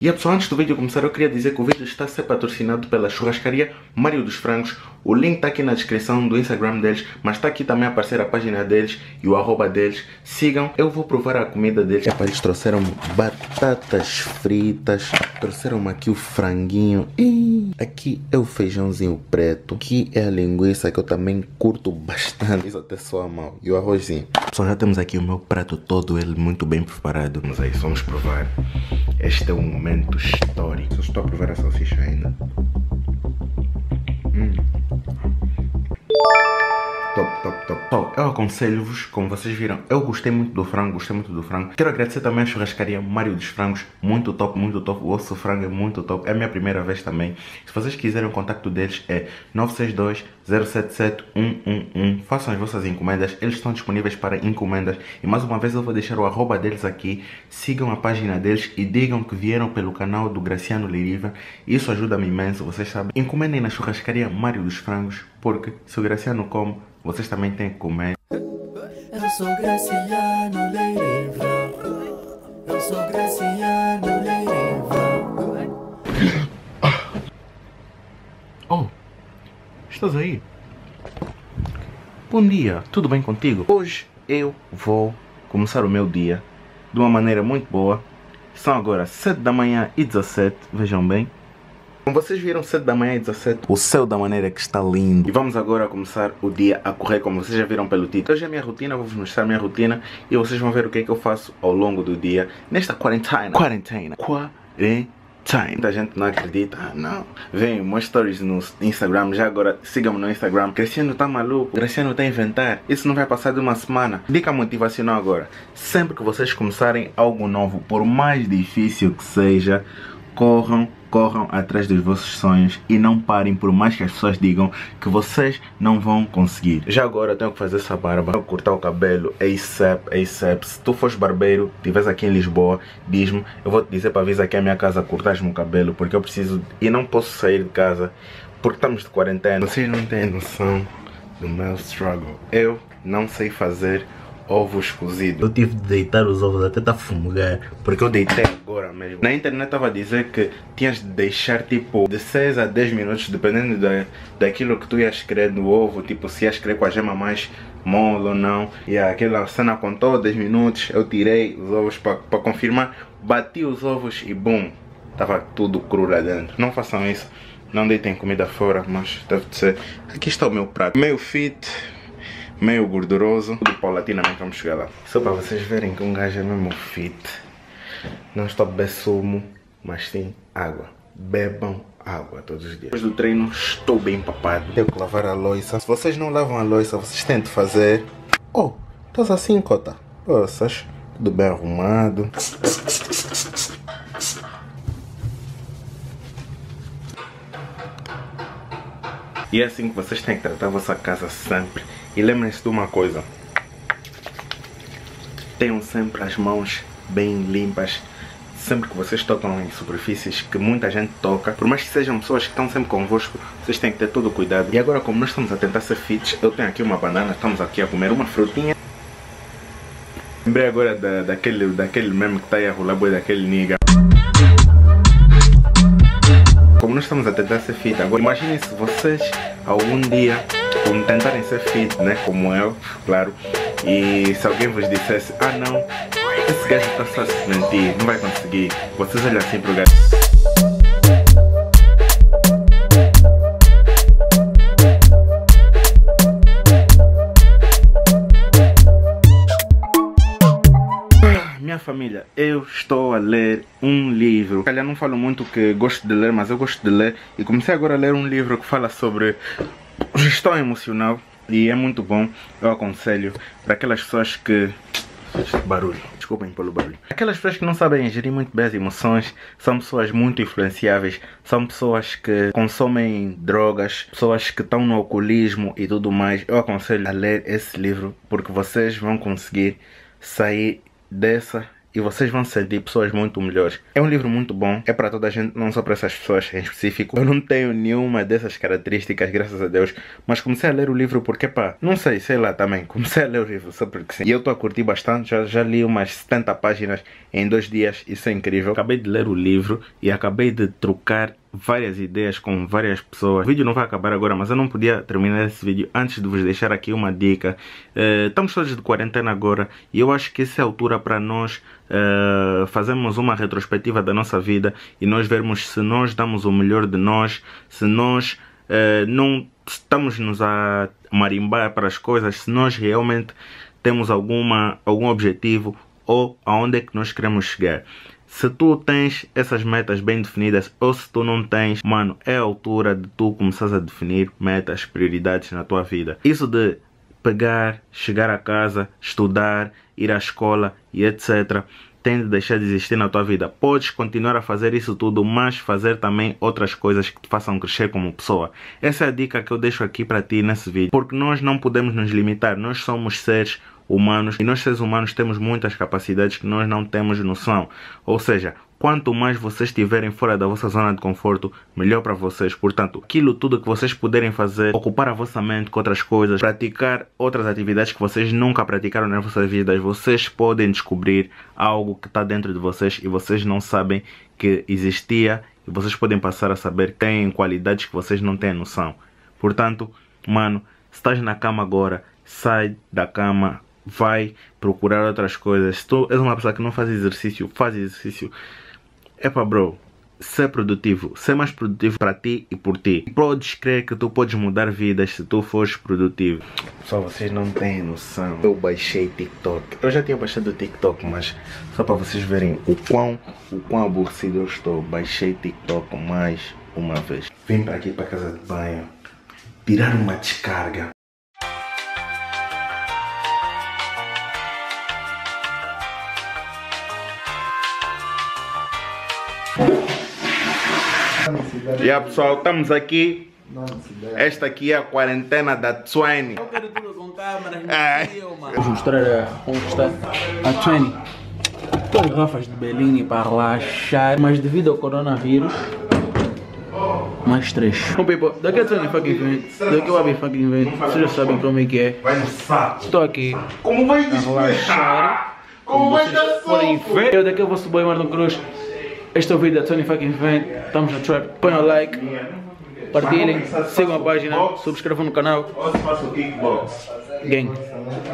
E pessoal, antes do vídeo começar, eu queria dizer que o vídeo está a ser patrocinado pela churrascaria Mário dos Frangos. O link está aqui na descrição do Instagram deles, mas está aqui também a aparecer a página deles e o arroba deles. Sigam, eu vou provar a comida deles. Eles trouxeram batatas fritas, trouxeram aqui o franguinho e aqui é o feijãozinho preto. Aqui é a linguiça que eu também curto bastante. Isso até soa mal. E o arrozinho. Pessoal, já temos aqui o meu prato todo, ele muito bem preparado. Vamos aí, vamos provar. Este é um momento histórico. Eu estou a provar a salsicha ainda. Top. Eu aconselho-vos, como vocês viram, eu gostei muito do frango, Quero agradecer também a churrascaria Mário dos Frangos, muito top. O osso do frango é muito top, é a minha primeira vez também. Se vocês quiserem o contacto deles é 962 077 111. Façam as vossas encomendas, eles estão disponíveis para encomendas. E mais uma vez eu vou deixar o arroba deles aqui. Sigam a página deles e digam que vieram pelo canal do Graciano Liriva. Isso ajuda-me imenso, vocês sabem. Encomendem na churrascaria Mário dos Frangos, porque se o Graciano come, vocês também têm que comer. Eu sou Graciano Liriva. Eu sou Graciano Liriva. Oh, estás aí? Bom dia, tudo bem contigo? Hoje eu vou começar o meu dia de uma maneira muito boa. São agora 7 da manhã e 17, vejam bem. Como vocês viram, 7 da manhã e 17, o céu da maneira que está lindo. E vamos agora começar o dia a correr, como vocês já viram pelo título. Hoje é a minha rotina, vou-vos mostrar a minha rotina e vocês vão ver o que é que eu faço ao longo do dia nesta quarentena. Muita gente não acredita, não. Vem meus stories no Instagram, já agora sigam-me no Instagram. Graciano tá maluco, Graciano tá a inventar. Isso não vai passar de uma semana. Dica motivacional agora. Sempre que vocês começarem algo novo, por mais difícil que seja, corram atrás dos vossos sonhos e não parem por mais que as pessoas digam que vocês não vão conseguir. Já agora eu tenho que fazer essa barba, eu cortar o cabelo, ASAP. Se tu fores barbeiro, estiveres aqui em Lisboa, diz-me, eu vou te dizer para vir aqui à minha casa cortar-me o cabelo, porque eu preciso e não posso sair de casa porque estamos de quarentena. Vocês não têm noção do meu struggle. Eu não sei fazer ovos cozidos. Eu tive de deitar os ovos até tá fumegar, porque eu deitei agora mesmo. Na internet estava a dizer que tinhas de deixar tipo de 6 a 10 minutos, dependendo daquilo que tu ias querer do ovo, tipo se ias querer com a gema mais mole ou não. E aquela cena contou 10 minutos, eu tirei os ovos para confirmar, bati os ovos e bum, estava tudo cru lá dentro. Não façam isso, não deitem comida fora, mas deve de ser. Aqui está o meu prato, meio fit, meio gorduroso, tudo paulatinamente vamos chegar lá. Só para vocês verem que um gajo é mesmo fit. Não estou a beber sumo, mas sim água. Bebam água todos os dias. Depois do treino estou bem papado. Tenho que lavar a louça. Se vocês não lavam a louça, vocês têm de fazer. Oh, estás assim, cota? Poças, tudo bem arrumado. E é assim que vocês têm que tratar a vossa casa sempre. E lembrem-se de uma coisa. Tenham sempre as mãos bem limpas. Sempre que vocês tocam em superfícies que muita gente toca, por mais que sejam pessoas que estão sempre convosco, vocês têm que ter todo o cuidado. E agora, como nós estamos a tentar ser fits, eu tenho aqui uma banana, estamos aqui a comer uma frutinha. Lembrei agora daquele meme que está aí a rolar boi daquele nigga. Como nós estamos a tentar ser fit, agora imaginem se vocês algum dia tentarem ser fit, né, como eu, claro, e se alguém vos dissesse, ah não, esse gajo está só a se mentir, não vai conseguir, vocês olham assim pro gajo. Minha família, eu estou a ler um livro. Calhar não falo muito que gosto de ler, mas eu gosto de ler. E comecei agora a ler um livro que fala sobre gestão emocional. E é muito bom, eu aconselho para aquelas pessoas que... Barulho, desculpem pelo barulho. Aquelas pessoas que não sabem gerir muito bem as emoções, são pessoas muito influenciáveis, são pessoas que consomem drogas, pessoas que estão no alcoolismo e tudo mais. Eu aconselho a ler esse livro porque vocês vão conseguir sair dessa e vocês vão se sentir pessoas muito melhores. É um livro muito bom, é para toda a gente, não só para essas pessoas em específico. Eu não tenho nenhuma dessas características, graças a Deus, mas comecei a ler o livro porque, pá, não sei lá também, comecei a ler o livro só porque sim. E eu estou a curtir bastante, já li umas 70 páginas em 2 dias, isso é incrível. Acabei de ler o livro e acabei de trocar várias ideias com várias pessoas. O vídeo não vai acabar agora, mas eu não podia terminar esse vídeo antes de vos deixar aqui uma dica. Estamos todos de quarentena agora e eu acho que essa é a altura para nós fazermos uma retrospectiva da nossa vida e nós vermos se nós damos o melhor de nós, se nós não estamos nos a marimbar para as coisas, se nós realmente temos algum objetivo ou aonde é que nós queremos chegar. Se tu tens essas metas bem definidas ou se tu não tens, mano, é a altura de tu começares a definir metas, prioridades na tua vida. Isso de pegar, chegar a casa, estudar, ir à escola e etc. tem de deixar de existir na tua vida. Podes continuar a fazer isso tudo, mas fazer também outras coisas que te façam crescer como pessoa. Essa é a dica que eu deixo aqui para ti nesse vídeo. Porque nós não podemos nos limitar, nós somos seres humanos e nós seres humanos temos muitas capacidades que nós não temos noção. Ou seja, quanto mais vocês estiverem fora da vossa zona de conforto, melhor para vocês. Portanto, aquilo tudo que vocês puderem fazer, ocupar a vossa mente com outras coisas, praticar outras atividades que vocês nunca praticaram nas vossas vidas, vocês podem descobrir algo que está dentro de vocês e vocês não sabem que existia, e vocês podem passar a saber que têm qualidades que vocês não têm noção. Portanto, mano, se estás na cama agora, sai da cama, vai procurar outras coisas. Se tu és uma pessoa que não faz exercício, faz exercício. Epa, bro, ser produtivo, ser mais produtivo para ti e por ti. Podes crer que tu podes mudar vidas se tu fores produtivo. Só vocês não têm noção. Eu baixei TikTok. Eu já tinha baixado o TikTok, mas só para vocês verem o quão aborrecido eu estou. Baixei TikTok mais uma vez. Vim para aqui para casa de banho, tirar uma descarga. E aí, pessoal, estamos aqui. Esta aqui é a quarentena da Twenty. Eu quero tudo com câmeras, vou mostrar como está a Twenty. Duas garrafas de Bellini para relaxar, mas devido ao coronavírus, mais 3. Bom, people, daqui a Twenty fucking event, daqui eu abri fucking event, vocês já sabem como é que é. Vai no saco. Estou aqui Como vai a relaxar. Como vai vocês podem ver. Eu daqui é o vosso boy Marlon Cruz. Este é o vídeo da Twenty fucking event. Estamos na trap. Põe o like, partilhem, sigam a página, subscrevam no canal. Hoje faço kickbox. Gang.